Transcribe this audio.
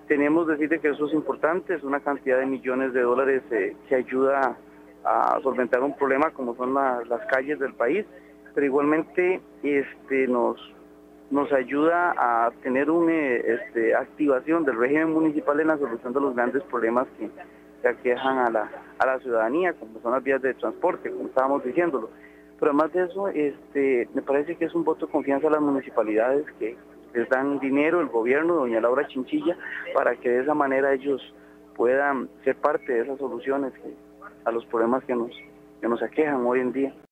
Tenemos que decirle que eso es importante, es una cantidad de millones de dólares que ayuda a solventar un problema como son las calles del país, pero igualmente nos ayuda a tener una activación del régimen municipal en la solución de los grandes problemas que aquejan a la ciudadanía, como son las vías de transporte, como estábamos diciéndolo. Pero además de eso, me parece que es un voto de confianza a las municipalidades que les dan dinero, el gobierno, doña Laura Chinchilla, para que de esa manera ellos puedan ser parte de esas soluciones a los problemas que nos aquejan hoy en día.